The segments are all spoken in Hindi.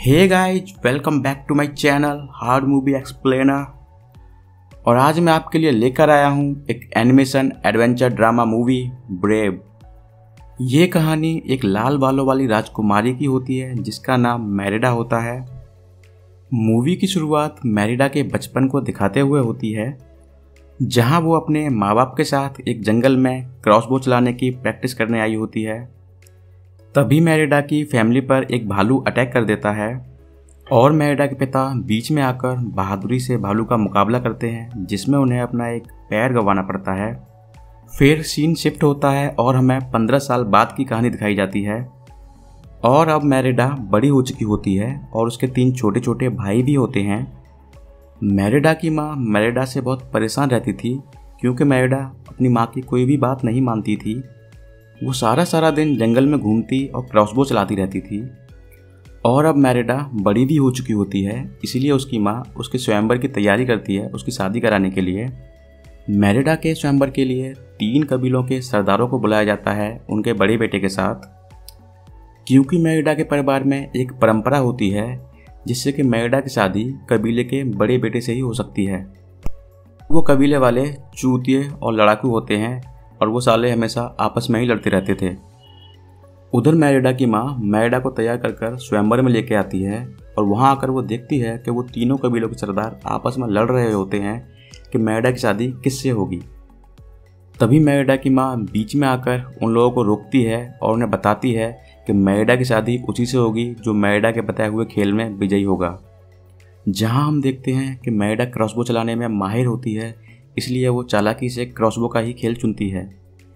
Hey guys, welcome back to my channel hard movie explainer. और आज मैं आपके लिए लेकर आया हूँ एक animation adventure drama movie Brave. ये कहानी एक लाल बालों वाली राजकुमारी की होती है जिसका नाम मैरिडा होता है। मूवी की शुरुआत मैरिडा के बचपन को दिखाते हुए होती है, जहाँ वो अपने माँ बाप के साथ एक जंगल में क्रॉसबो चलाने की प्रैक्टिस करने आई होती है। तभी मैरिडा की फैमिली पर एक भालू अटैक कर देता है और मैरिडा के पिता बीच में आकर बहादुरी से भालू का मुकाबला करते हैं, जिसमें उन्हें अपना एक पैर गंवाना पड़ता है। फिर सीन शिफ्ट होता है और हमें 15 साल बाद की कहानी दिखाई जाती है। और अब मैरिडा बड़ी हो चुकी होती है और उसके 3 छोटे छोटे भाई भी होते हैं। मैरिडा की माँ मैरिडा से बहुत परेशान रहती थी क्योंकि मैरिडा अपनी माँ की कोई भी बात नहीं मानती थी। वो सारा दिन जंगल में घूमती और क्रॉसबो चलाती रहती थी। और अब मैरिडा बड़ी भी हो चुकी होती है, इसीलिए उसकी माँ उसके स्वयंवर की तैयारी करती है उसकी शादी कराने के लिए। मैरिडा के स्वयंवर के लिए 3 कबीलों के सरदारों को बुलाया जाता है उनके बड़े बेटे के साथ, क्योंकि मैरिडा के परिवार में एक परंपरा होती है जिससे कि मैरिडा की शादी कबीले के बड़े बेटे से ही हो सकती है। वो कबीले वाले चूतिए और लड़ाकू होते हैं और वो साले हमेशा आपस में ही लड़ते रहते थे। उधर मैरिडा की माँ मैरिडा को तैयार कर स्वयंवर में लेके आती है और वहाँ आकर वो देखती है कि वो तीनों कबीलों के सरदार आपस में लड़ रहे होते हैं कि मैरिडा की शादी किससे होगी। तभी मैरिडा की माँ बीच में आकर उन लोगों को रोकती है और उन्हें बताती है कि मैरिडा की शादी उसी से होगी जो मैरिडा के बताए हुए खेल में विजयी होगा। जहाँ हम देखते हैं कि मैरिडा क्रॉसबो चलाने में माहिर होती है, इसलिए वो चालाकी से क्रॉसबो का ही खेल चुनती है।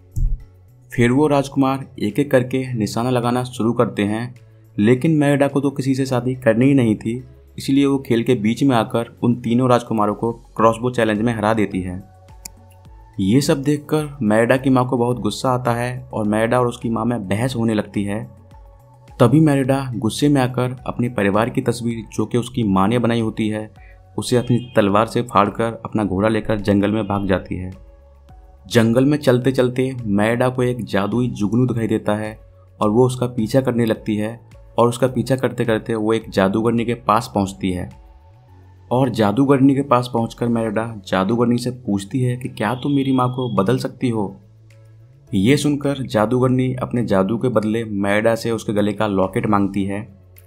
फिर वो राजकुमार एक एक करके निशाना लगाना शुरू करते हैं, लेकिन मैरिडा को तो किसी से शादी करनी ही नहीं थी, इसलिए वो खेल के बीच में आकर उन तीनों राजकुमारों को क्रॉसबो चैलेंज में हरा देती है। ये सब देखकर मैरिडा की माँ को बहुत गुस्सा आता है और मैरिडा और उसकी माँ में बहस होने लगती है। तभी मैरिडा गुस्से में आकर अपने परिवार की तस्वीर जो कि उसकी माँ ने बनाई होती है उसे अपनी तलवार से फाड़कर अपना घोड़ा लेकर जंगल में भाग जाती है। जंगल में चलते चलते मैरिडा को एक जादुई जुगनू दिखाई देता है और वो उसका पीछा करने लगती है और उसका पीछा करते करते वो एक जादूगरनी के पास पहुंचती है। और जादूगरनी के पास पहुंचकर मैरिडा जादूगरनी से पूछती है कि क्या तुम मेरी माँ को बदल सकती हो। ये सुनकर जादूगरनी अपने जादू के बदले मैरिडा से उसके गले का लॉकेट मांगती है,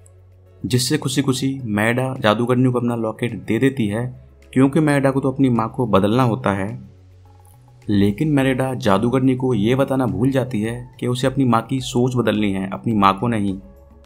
जिससे खुशी खुशी मैरिडा जादूगरनी को अपना लॉकेट दे देती है क्योंकि मैरिडा को तो अपनी माँ को बदलना होता है। लेकिन मैरिडा जादूगरनी को ये बताना भूल जाती है कि उसे अपनी माँ की सोच बदलनी है, अपनी माँ को नहीं।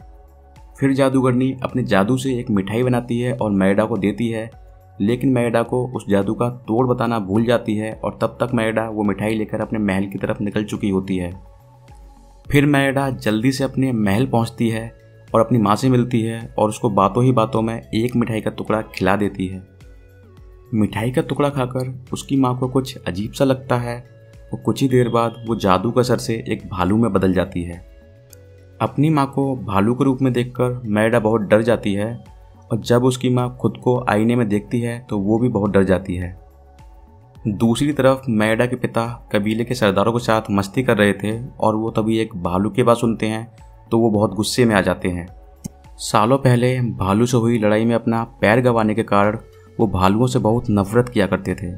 फिर जादूगरनी अपने जादू से एक मिठाई बनाती है और मैरिडा को देती है, लेकिन मैरिडा को उस जादू का तोड़ बताना भूल जाती है और तब तक मैरिडा वो मिठाई लेकर अपने महल की तरफ निकल चुकी होती है। फिर मैरिडा जल्दी से अपने महल पहुँचती है और अपनी माँ से मिलती है और उसको बातों ही बातों में एक मिठाई का टुकड़ा खिला देती है। मिठाई का टुकड़ा खाकर उसकी माँ को कुछ अजीब सा लगता है और कुछ ही देर बाद वो जादू का असर से एक भालू में बदल जाती है। अपनी माँ को भालू के रूप में देखकर मैरिडा बहुत डर जाती है और जब उसकी माँ खुद को आईने में देखती है तो वो भी बहुत डर जाती है। दूसरी तरफ मैरिडा के पिता कबीले के सरदारों के साथ मस्ती कर रहे थे और वो तभी एक भालू की बात सुनते हैं तो वो बहुत गुस्से में आ जाते हैं। सालों पहले भालू से हुई लड़ाई में अपना पैर गंवाने के कारण वो भालुओं से बहुत नफरत किया करते थे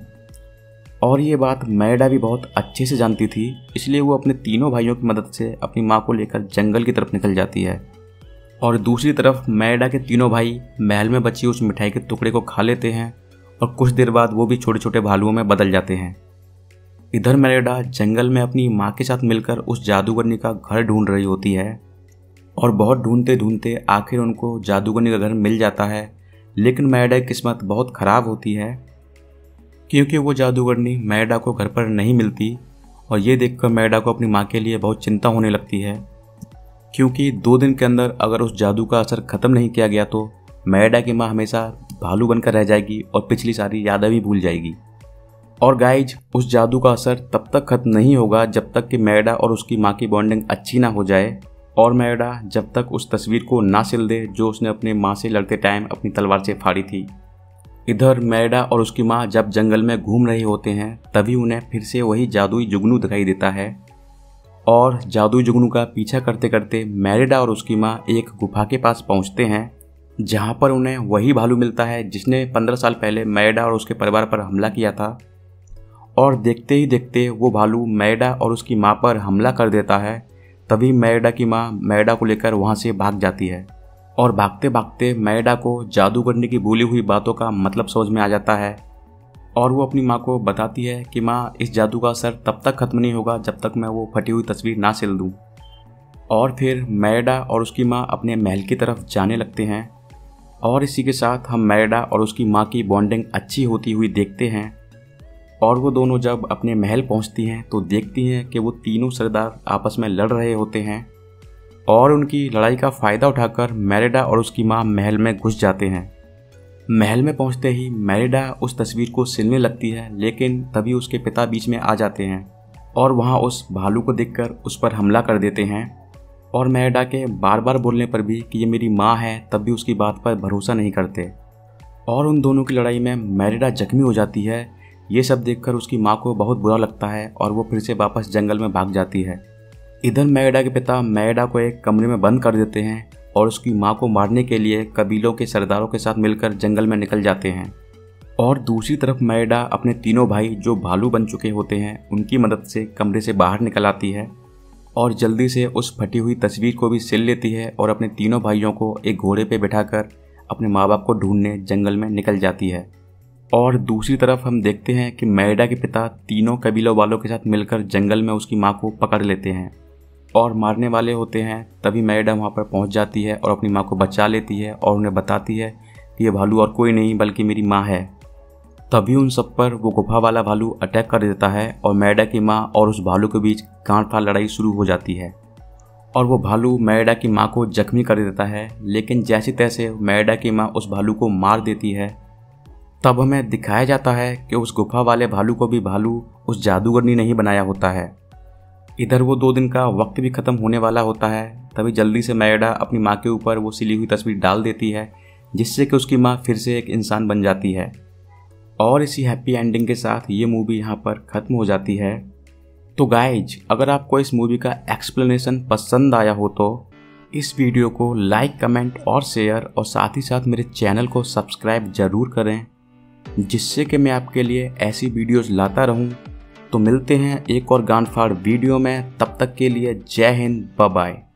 और ये बात मैरिडा भी बहुत अच्छे से जानती थी, इसलिए वो अपने तीनों भाइयों की मदद से अपनी माँ को लेकर जंगल की तरफ निकल जाती है। और दूसरी तरफ मैरिडा के तीनों भाई महल में बची उस मिठाई के टुकड़े को खा लेते हैं और कुछ देर बाद वो भी छोटे छोटे भालुओं में बदल जाते हैं। इधर मैरिडा जंगल में अपनी माँ के साथ मिलकर उस जादूगरनी का घर ढूंढ रही होती है और बहुत ढूंढते ढूंढते आखिर उनको जादूगरनी का घर मिल जाता है। लेकिन मैरिडा की किस्मत बहुत ख़राब होती है क्योंकि वो जादूगरनी मैरिडा को घर पर नहीं मिलती और ये देखकर मैरिडा को अपनी माँ के लिए बहुत चिंता होने लगती है, क्योंकि 2 दिन के अंदर अगर उस जादू का असर ख़त्म नहीं किया गया तो मैरिडा की माँ हमेशा भालू बनकर रह जाएगी और पिछली सारी यादें भी भूल जाएगी। और गाइज, उस जादू का असर तब तक ख़त्म नहीं होगा जब तक कि मैरिडा और उसकी माँ की बॉन्डिंग अच्छी ना हो जाए और मैरिडा जब तक उस तस्वीर को ना सिल दे जो उसने अपने माँ से लड़ते टाइम अपनी तलवार से फाड़ी थी। इधर मैरिडा और उसकी माँ जब जंगल में घूम रहे होते हैं तभी उन्हें फिर से वही जादुई जुगनू दिखाई देता है और जादुई जुगनू का पीछा करते करते मैरिडा और उसकी माँ एक गुफा के पास पहुँचते हैं जहाँ पर उन्हें वही भालू मिलता है जिसने 15 साल पहले मैडा और उसके परिवार पर हमला किया था। और देखते ही देखते वो भालू मैडा और उसकी माँ पर हमला कर देता है। तभी मैडा की माँ मैडा को लेकर वहाँ से भाग जाती है और भागते भागते मैडा को जादूगरनी की भूली हुई बातों का मतलब समझ में आ जाता है। और वो अपनी माँ को बताती है कि माँ, इस जादू का असर तब तक खत्म नहीं होगा जब तक मैं वो फटी हुई तस्वीर ना सिल दूँ। और फिर मैडा और उसकी माँ अपने महल की तरफ जाने लगते हैं और इसी के साथ हम मैडा और उसकी माँ की बॉन्डिंग अच्छी होती हुई देखते हैं। और वो दोनों जब अपने महल पहुंचती हैं तो देखती हैं कि वो तीनों सरदार आपस में लड़ रहे होते हैं और उनकी लड़ाई का फ़ायदा उठाकर मैरिडा और उसकी माँ महल में घुस जाते हैं। महल में पहुंचते ही मैरिडा उस तस्वीर को सिलने लगती है, लेकिन तभी उसके पिता बीच में आ जाते हैं और वहाँ उस भालू को देखकर उस पर हमला कर देते हैं। और मैरिडा के बार बार बोलने पर भी कि ये मेरी माँ है, तब भी उसकी बात पर भरोसा नहीं करते और उन दोनों की लड़ाई में मैरिडा जख्मी हो जाती है। ये सब देखकर उसकी माँ को बहुत बुरा लगता है और वो फिर से वापस जंगल में भाग जाती है। इधर मैरिडा के पिता मैरिडा को एक कमरे में बंद कर देते हैं और उसकी माँ को मारने के लिए कबीलों के सरदारों के साथ मिलकर जंगल में निकल जाते हैं। और दूसरी तरफ मैरिडा अपने तीनों भाई जो भालू बन चुके होते हैं उनकी मदद से कमरे से बाहर निकल आती है और जल्दी से उस फटी हुई तस्वीर को भी सिल लेती है और अपने तीनों भाइयों को एक घोड़े पे बिठाकर अपने माँ बाप को ढूंढने जंगल में निकल जाती है। और दूसरी तरफ हम देखते हैं कि मैरिडा के पिता तीनों कबीलों वालों के साथ मिलकर जंगल में उसकी माँ को पकड़ लेते हैं और मारने वाले होते हैं। तभी मैरिडा वहाँ पर पहुँच जाती है और अपनी माँ को बचा लेती है और उन्हें बताती है कि ये भालू और कोई नहीं बल्कि मेरी माँ है। तभी उन सब पर वो गुफा वाला भालू अटैक कर देता है और मैरिडा की माँ और उस भालू के बीच गांठ-फाड़ लड़ाई शुरू हो जाती है और वो भालू मैरिडा की माँ को जख्मी कर देता है। लेकिन जैसे तैसे मैरिडा की माँ उस भालू को मार देती है। तब हमें दिखाया जाता है कि उस गुफा वाले भालू को भी भालू उस जादूगरनी ने ही बनाया होता है। इधर वो 2 दिन का वक्त भी ख़त्म होने वाला होता है। तभी जल्दी से मैरिडा अपनी माँ के ऊपर वो सिली हुई तस्वीर डाल देती है, जिससे कि उसकी माँ फिर से एक इंसान बन जाती है। और इसी हैप्पी एंडिंग के साथ ये मूवी यहाँ पर ख़त्म हो जाती है। तो गाइज, अगर आपको इस मूवी का एक्सप्लेनेशन पसंद आया हो तो इस वीडियो को लाइक, कमेंट और शेयर और साथ ही साथ मेरे चैनल को सब्सक्राइब ज़रूर करें, जिससे कि मैं आपके लिए ऐसी वीडियोस लाता रहूं। तो मिलते हैं एक और गांठ-फाड़ वीडियो में, तब तक के लिए जय हिंद, बाय बाय।